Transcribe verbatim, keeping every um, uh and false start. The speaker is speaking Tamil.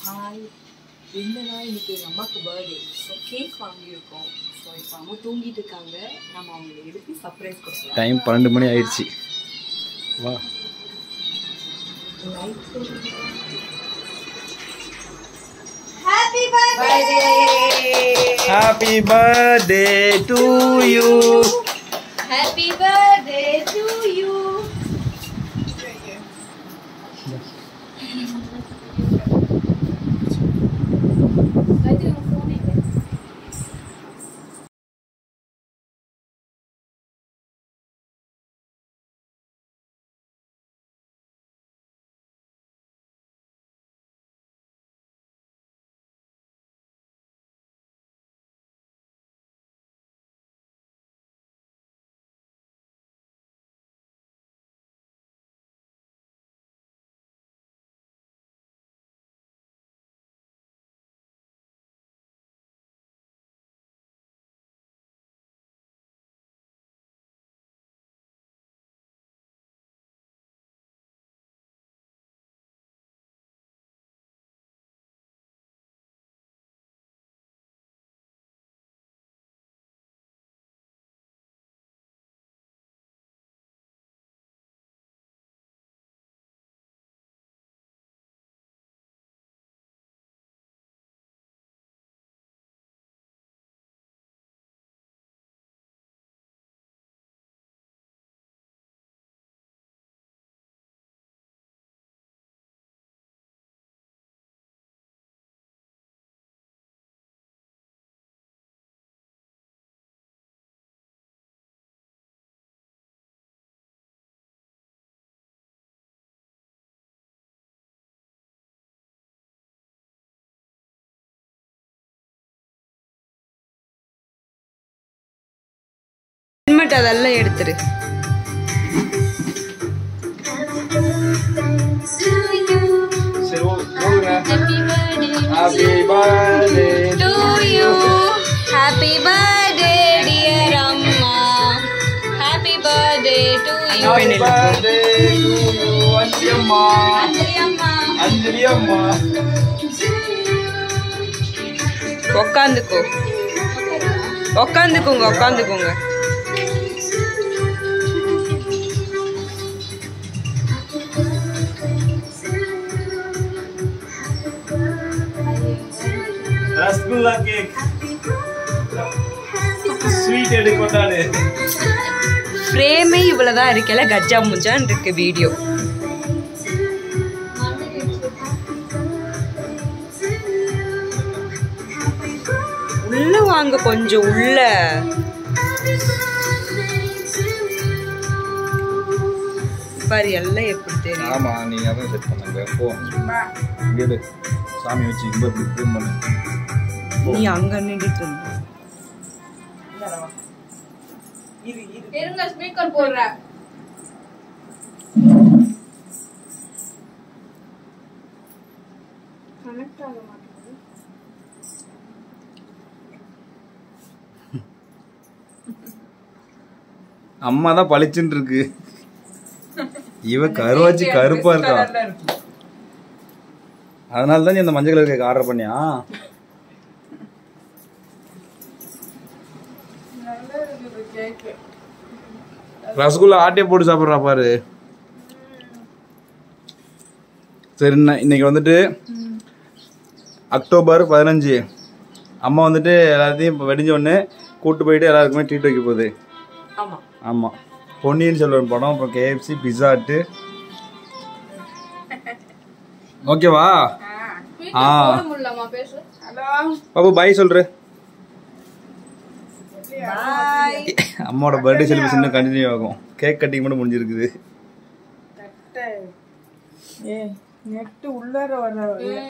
ஹாய், என்னன்னா இன்னைக்கு எங்கள் அம்மாவுக்கு பர்த்டே. ஸோ கேக் வாங்கியிருக்கோம். ஸோ இப்போ அம்மா தூங்கிட்டு இருக்காங்க. நம்ம அவங்களை எழுப்பி சர்ப்ரைஸ் கொடுக்கலாம். டைம் பன்னெண்டு மணி ஆயிடுச்சு. வா, happy birthday. Happy birthday to you. Happy birthday to you. Helmet அதெல்லாம் எடுத்துரு. Happy birthday to you. Happy birthday dear அம்மா. Happy birthday to you. Happy birthday to you Anjali அம்மா. அஞ்சலி அம்மா. அஞ்சலி அம்மா. உட்காந்துக்கோ, உட்காந்துக்கோங்க, உட்காந்துக்கோங்க. ரசகுல்லா கேக் ஸ்வீட் எடு கொண்டாடு. ஃப்ரேமே இவ்வளவுதான் இருக்கல, கஜா முஜான் இருக்கு வீடியோ. உள்ள வாங்க, கொஞ்சம் உள்ள. பாரு எல்லாம் எப்படி தெரியும். ஆமா, நீங்க அதான் செட் பண்ணுங்க. போ இங்க சாமி வச்சு இங்க இப்படி ப்ரூவ் பண்ணு. நீ அங்க நின்னுட்டு இருந்த. இருங்க, ஸ்பீக்கர் போடுறேன். கனெக்ட் ஆக மாட்டேங்குது. அம்மா தான் பளிச்சுன்னு இருக்கு. இவ கருவாச்சி கருப்பா இருக்கா. அதனால தான் நீ அந்த மஞ்சள் கலர் கேக் ஆர்டர் பண்ணியா? ரசகுல்லா ஆட்டியே போட்டு சாப்பிட்றா பாரு. சரி, இன்னைக்கு வந்துட்டு அக்டோபர் பதினஞ்சு. அம்மா வந்துட்டு எல்லாத்தையும் வெடிஞ்ச உடனே கூட்டு போயிட்டு எல்லாருக்குமே ட்ரீட் வைக்க போகுது. ஆமா ஆமா, பொன்னியின் செல்வன் படம், அப்புறம் கேஎஃப்சி, பிஸா ஹட்டு. ஓகேவா? ஆ பாபு பாய் சொல்ற. அம்மாவோட பர்த்டே செலிப்ரேஷன் இன்னும் கண்டினியூ ஆகும். கேக் கட்டிங் மட்டும் முடிஞ்சிருக்குது. நெட்டு உள்ளார வர